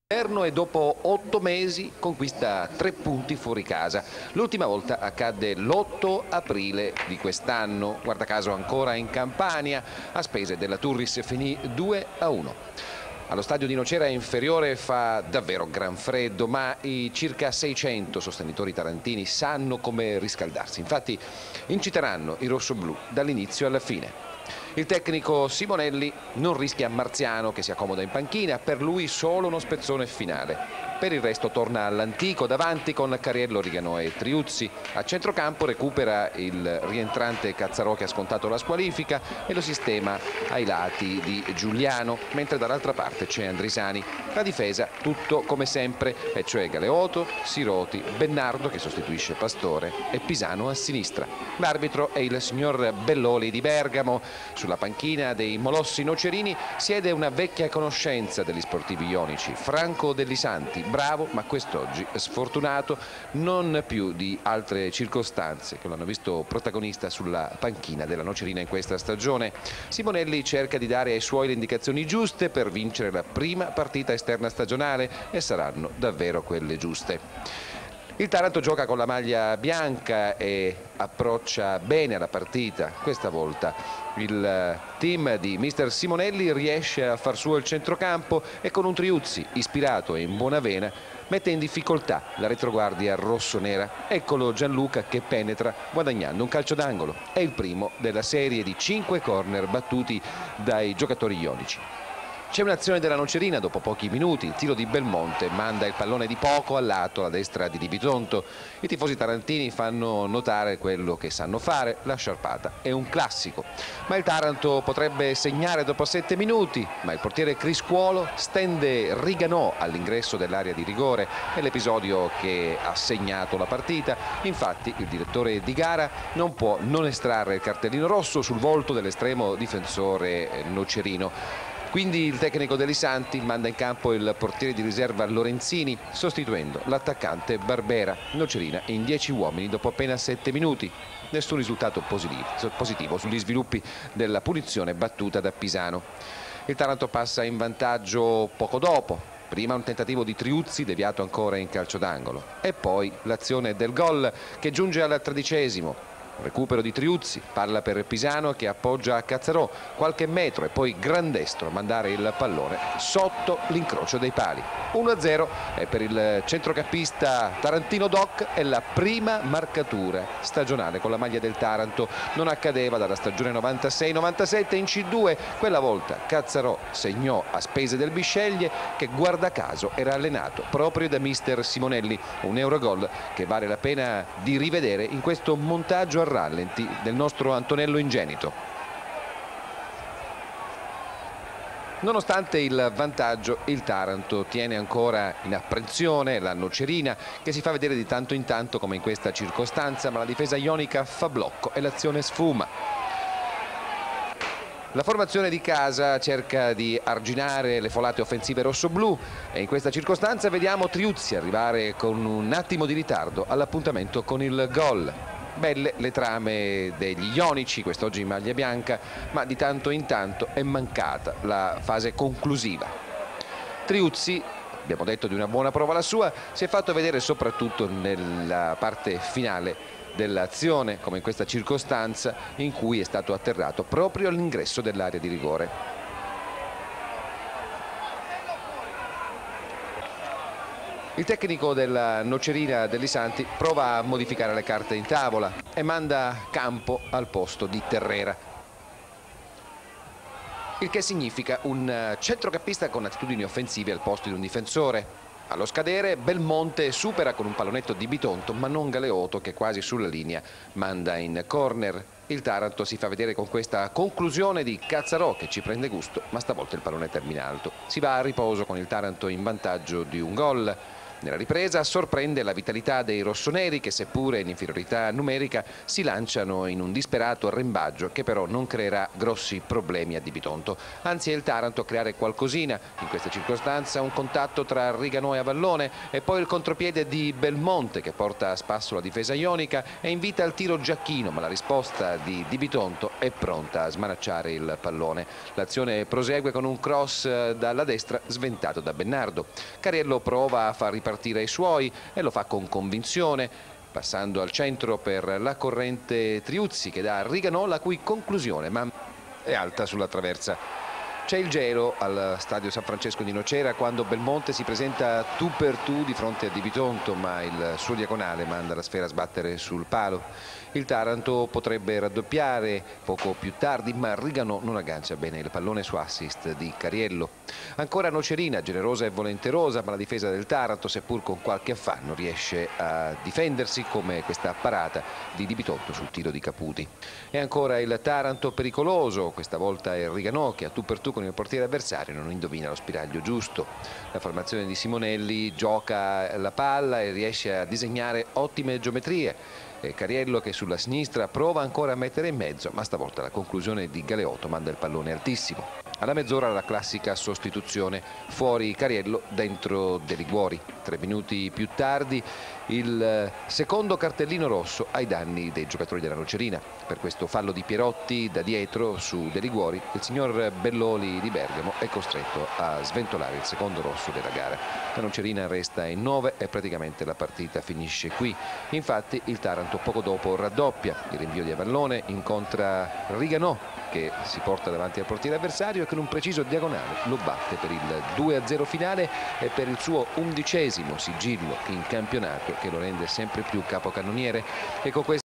E dopo 8 mesi conquista 3 punti fuori casa. L'ultima volta accadde l'8 aprile di quest'anno, guarda caso ancora in Campania, a spese della Turris finì 2-1. Allo stadio di Nocera Inferiore fa davvero gran freddo, ma i circa 600 sostenitori tarantini sanno come riscaldarsi. Infatti inciteranno i rossoblù dall'inizio alla fine. Il tecnico Simonelli non rischia Marziano che si accomoda in panchina, per lui solo uno spezzone finale. Per il resto torna all'antico davanti con Cariello, Rigano e Triuzzi. A centrocampo recupera il rientrante Cazzarò che ha scontato la squalifica e lo sistema ai lati di Giuliano, mentre dall'altra parte c'è Andrisani. La difesa tutto come sempre, e cioè Galeoto, Siroti, Bennardo che sostituisce Pastore e Pisano a sinistra. L'arbitro è il signor Belloli di Bergamo. Sulla panchina dei Molossi Nocerini siede una vecchia conoscenza degli sportivi ionici, Franco Dellisanti, bravo ma quest'oggi sfortunato, non più di altre circostanze che lo hanno visto protagonista sulla panchina della Nocerina in questa stagione. Simonelli cerca di dare ai suoi le indicazioni giuste per vincere la prima partita esterna stagionale e saranno davvero quelle giuste. Il Taranto gioca con la maglia bianca e approccia bene alla partita. Questa volta il team di mister Simonelli riesce a far suo il centrocampo e con un Triuzzi ispirato e in buona vena mette in difficoltà la retroguardia rossonera. Eccolo Gianluca che penetra guadagnando un calcio d'angolo. È il primo della serie di 5 corner battuti dai giocatori ionici. C'è un'azione della Nocerina dopo pochi minuti, il tiro di Belmonte manda il pallone di poco al lato alla destra di Di Bitonto. I tifosi tarantini fanno notare quello che sanno fare, la sciarpata è un classico. Ma il Taranto potrebbe segnare dopo 7 minuti, ma il portiere Criscuolo stende Riganò all'ingresso dell'area di rigore, è l'episodio che ha segnato la partita. Infatti il direttore di gara non può non estrarre il cartellino rosso sul volto dell'estremo difensore nocerino. Quindi il tecnico Dellisanti manda in campo il portiere di riserva Lorenzini, sostituendo l'attaccante Barbera. Nocerina in 10 uomini dopo appena 7 minuti. Nessun risultato positivo sugli sviluppi della punizione battuta da Pisano. Il Taranto passa in vantaggio poco dopo. Prima un tentativo di Triuzzi deviato ancora in calcio d'angolo e poi l'azione del gol che giunge al 13°. Recupero di Triuzzi, palla per Pisano che appoggia a Cazzarò, qualche metro e poi gran destro a mandare il pallone sotto l'incrocio dei pali. 1-0 e per il centrocampista tarantino Doc è la prima marcatura stagionale con la maglia del Taranto. Non accadeva dalla stagione 96-97 in C2, quella volta Cazzarò segnò a spese del Bisceglie che guarda caso era allenato proprio da mister Simonelli, un Eurogol che vale la pena di rivedere in questo montaggio a rallenti del nostro Antonello Ingenito. Nonostante il vantaggio, il Taranto tiene ancora in apprensione la Nocerina che si fa vedere di tanto in tanto come in questa circostanza, ma la difesa ionica fa blocco e l'azione sfuma. La formazione di casa cerca di arginare le folate offensive rossoblù e in questa circostanza vediamo Triuzzi arrivare con un attimo di ritardo all'appuntamento con il gol. Belle le trame degli ionici, quest'oggi in maglia bianca, ma di tanto in tanto è mancata la fase conclusiva. Triuzzi, abbiamo detto di una buona prova la sua, si è fatto vedere soprattutto nella parte finale dell'azione, come in questa circostanza in cui è stato atterrato proprio all'ingresso dell'area di rigore. Il tecnico della Nocerina Dellisanti prova a modificare le carte in tavola e manda Campo al posto di Terrera. Il che significa un centrocampista con attitudini offensive al posto di un difensore. Allo scadere Belmonte supera con un pallonetto di Bitonto, ma non Galeoto che quasi sulla linea manda in corner. Il Taranto si fa vedere con questa conclusione di Cazzarò che ci prende gusto, ma stavolta il pallone termina alto. Si va a riposo con il Taranto in vantaggio di un gol. Nella ripresa sorprende la vitalità dei rossoneri che, seppure in inferiorità numerica, si lanciano in un disperato arrembaggio che però non creerà grossi problemi a Di Bitonto. Anzi è il Taranto a creare qualcosina. In questa circostanza un contatto tra Riganò e Avallone e poi il contropiede di Belmonte che porta a spasso la difesa ionica e invita al tiro Giacchino, ma la risposta di Di Bitonto è pronta a smanacciare il pallone. L'azione prosegue con un cross dalla destra sventato da Bennardo. Cariello prova a far ripartire i suoi e lo fa con convinzione, passando al centro per la corrente Triuzzi che dà a Riganò, la cui conclusione è alta sulla traversa. C'è il gelo al stadio San Francesco di Nocera quando Belmonte si presenta tu per tu di fronte a Di Bitonto, ma il suo diagonale manda la sfera a sbattere sul palo. Il Taranto potrebbe raddoppiare poco più tardi, ma Riganò non aggancia bene il pallone su assist di Cariello. Ancora Nocerina, generosa e volenterosa, ma la difesa del Taranto, seppur con qualche affanno, riesce a difendersi, come questa parata di Di Bitonto sul tiro di Caputi. E ancora il Taranto pericoloso, questa volta è Riganò che a tu per tu con il portiere avversario non indovina lo spiraglio giusto. La formazione di Simonelli gioca la palla e riesce a disegnare ottime geometrie. Cariello che sulla sinistra prova ancora a mettere in mezzo, ma stavolta la conclusione di Galeotto manda il pallone altissimo. Alla mezz'ora la classica sostituzione, fuori Cariello, dentro De Liguori. 3 minuti più tardi il secondo cartellino rosso ai danni dei giocatori della Nocerina. Per questo fallo di Pierotti da dietro su De Liguori, il signor Belloli di Bergamo è costretto a sventolare il secondo rosso della gara. La Nocerina resta in 9 e praticamente la partita finisce qui. Infatti il Taranto poco dopo raddoppia, il rinvio di Avallone incontra Riganò che si porta davanti al portiere avversario e con un preciso diagonale lo batte per il 2-0 finale e per il suo 11° sigillo in campionato, che lo rende sempre più capocannoniere. E con questo